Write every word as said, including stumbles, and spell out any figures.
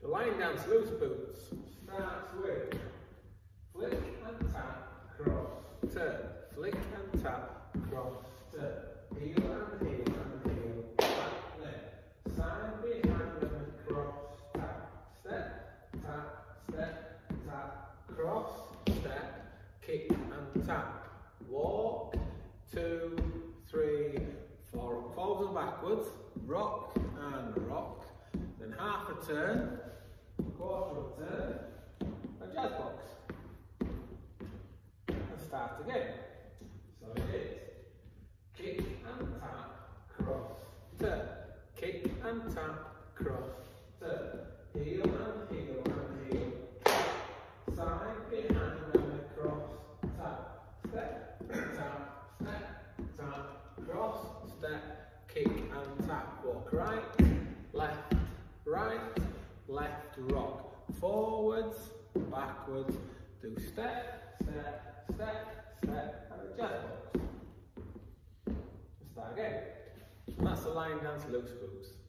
The line dance loose boots starts with flick and tap, cross, turn, flick and tap, cross, turn, heel and heel and heel, back, left, side behind and cross, tap, step, tap, step, tap, cross, step, kick and tap, walk, two, three, four, forwards and backwards, rock and rock, then half a turn, quarter of a turn, a jazz box, and start again. So it is kick and tap, cross, turn, kick and tap, cross, turn, heel and heel and heel, side behind and across, tap, step, tap, step, tap, cross, step, kick and tap, walk right, left, right, left, rock, forwards, backwards, do step, step, step, step, and a jazz box. Start again. And that's the line dance loose boots.